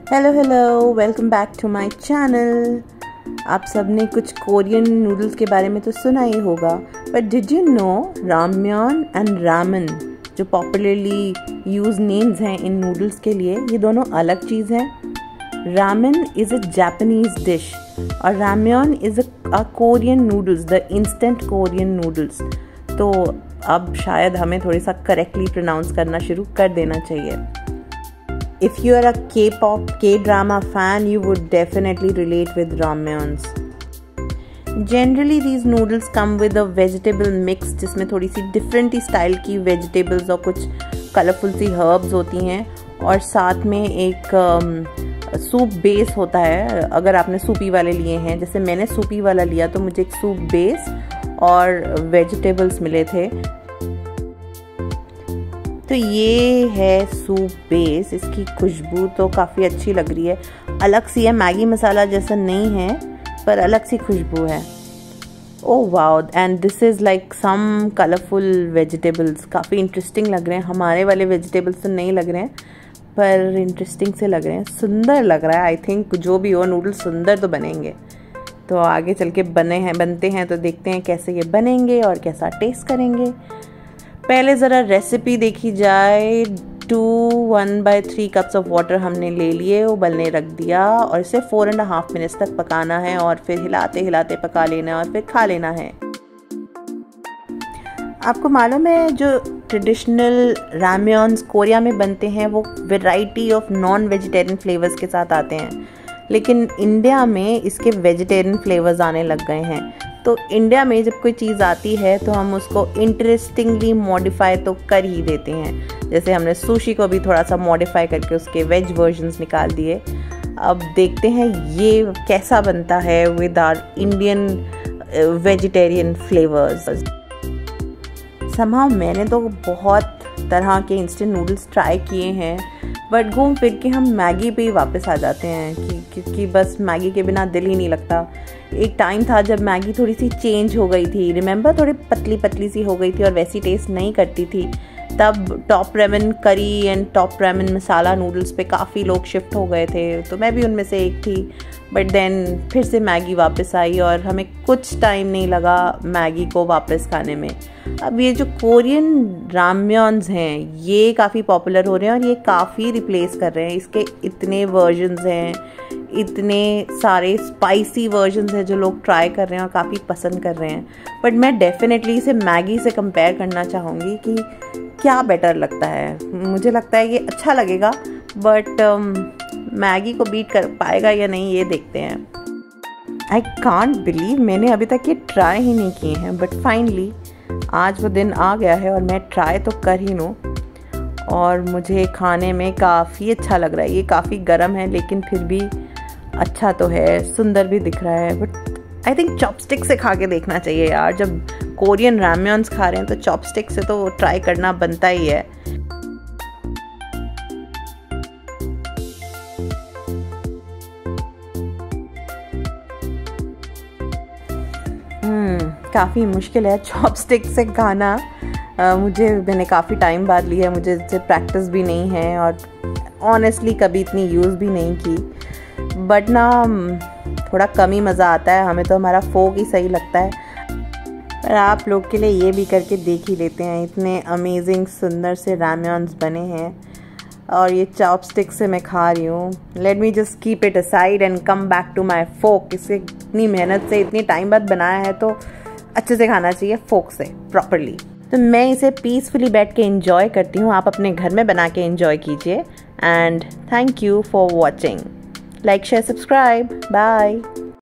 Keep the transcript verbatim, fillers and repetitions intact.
Hello hello welcome back to my channel. आप सब ने कुछ कोरियन नूडल्स के बारे में तो सुना ही होगा, but did you know ramyeon and ramen जो पॉपुलरली यूज नेम्स हैं इन नूडल्स के लिए, ये दोनों अलग चीज़ हैं। Ramen is a Japanese dish और ramyeon is a Korean noodles, the instant Korean noodles. तो अब शायद हमें थोड़ी सा करेक्टली प्रोनाउंस करना शुरू कर देना चाहिए। If you are a K-pop, K-drama fan, you would definitely relate with ramyuns. Generally, these noodles come with a vegetable mix, जिसमें थोड़ी सी different ही style की vegetables और कुछ colourful सी herbs होती हैं, और साथ में एक सूप um, बेस होता है। अगर आपने सूपी वाले लिए हैं, जैसे मैंने सूपी वाला लिया, तो मुझे एक सूप बेस और वेजिटेबल्स मिले थे। तो ये है सूप बेस। इसकी खुशबू तो काफ़ी अच्छी लग रही है, अलग सी है, मैगी मसाला जैसा नहीं है पर अलग सी खुशबू है। Oh wow, and this is like some colourful vegetables, काफ़ी इंटरेस्टिंग लग रहे हैं। हमारे वाले वेजिटेबल्स तो नहीं लग रहे हैं पर इंटरेस्टिंग से लग रहे हैं, सुंदर लग रहा है। आई थिंक जो भी हो, नूडल्स सुंदर तो बनेंगे। तो आगे चल के बने हैं बनते हैं तो देखते हैं कैसे ये बनेंगे और कैसा टेस्ट करेंगे। पहले ज़रा रेसिपी देखी जाए। Two one by three cups of water हमने ले लिए, उबलने रख दिया और इसे फोर एंड हाफ मिनट्स तक पकाना है और फिर हिलाते हिलाते पका लेना है और फिर खा लेना है। आपको मालूम है जो ट्रेडिशनल रामयन्स कोरिया में बनते हैं वो variety of non vegetarian flavours के साथ आते हैं, लेकिन इंडिया में इसके वेजिटेरियन फ्लेवर्स आने लग गए हैं। तो इंडिया में जब कोई चीज़ आती है तो हम उसको इंटरेस्टिंगली मॉडिफाई तो कर ही देते हैं। जैसे हमने सुशी को भी थोड़ा सा मॉडिफाई करके उसके वेज वर्जन्स निकाल दिए। अब देखते हैं ये कैसा बनता है with our Indian vegetarian flavours. Somehow मैंने तो बहुत तरह के इंस्टेंट नूडल्स ट्राई किए हैं, बट घूम फिर के हम मैगी पे ही वापस आ जाते हैं कि क्योंकि बस मैगी के बिना दिल ही नहीं लगता। एक टाइम था जब मैगी थोड़ी सी चेंज हो गई थी, रिमेंबर, थोड़ी पतली पतली सी हो गई थी और वैसी टेस्ट नहीं करती थी। तब Top Ramen curry and Top Ramen masala noodles पे काफ़ी लोग शिफ्ट हो गए थे, तो मैं भी उनमें से एक थी। बट देन फिर से मैगी वापस आई और हमें कुछ टाइम नहीं लगा मैगी को वापस खाने में। अब ये जो कोरियन रामयन्स हैं ये काफ़ी पॉपुलर हो रहे हैं और ये काफ़ी रिप्लेस कर रहे हैं। इसके इतने वर्जन्स हैं, इतने सारे स्पाइसी वर्जन्स हैं जो लोग ट्राई कर रहे हैं और काफ़ी पसंद कर रहे हैं। बट मैं डेफिनेटली इसे मैगी से कंपेयर करना चाहूँगी कि क्या बेटर लगता है। मुझे लगता है ये अच्छा लगेगा, बट मैगी को बीट कर पाएगा या नहीं ये देखते हैं। आई कांट बिलीव मैंने अभी तक ये ट्राई ही नहीं किए हैं, बट फाइनली आज वो दिन आ गया है और मैं ट्राई तो कर ही लूँ। और मुझे खाने में काफ़ी अच्छा लग रहा है। ये काफ़ी गर्म है लेकिन फिर भी अच्छा तो है, सुंदर भी दिख रहा है। बट आई थिंक चॉपस्टिक से खा के देखना चाहिए यार। जब कोरियन रामयन्स खा रहे हैं तो चॉपस्टिक से तो ट्राई करना बनता ही है। हम्म काफ़ी मुश्किल है चॉपस्टिक से खाना। uh, मुझे मैंने काफ़ी टाइम बाद लिया, मुझे इससे प्रैक्टिस भी नहीं है और ऑनेस्टली कभी इतनी यूज़ भी नहीं की। बट ना थोड़ा कम ही मज़ा आता है, हमें तो हमारा फोक ही सही लगता है। पर आप लोग के लिए ये भी करके देख ही लेते हैं। इतने अमेजिंग सुंदर से रामयन्स बने हैं और ये चॉपस्टिक से मैं खा रही हूँ। Let me just keep it aside and come back to my fork. इसे इतनी मेहनत से इतनी टाइम बाद बनाया है तो अच्छे से खाना चाहिए फोक से प्रॉपरली। तो मैं इसे पीसफुली बैठ के एंजॉय करती हूँ। आप अपने घर में बना के एंजॉय कीजिए। And thank you for watching. Like share subscribe, bye.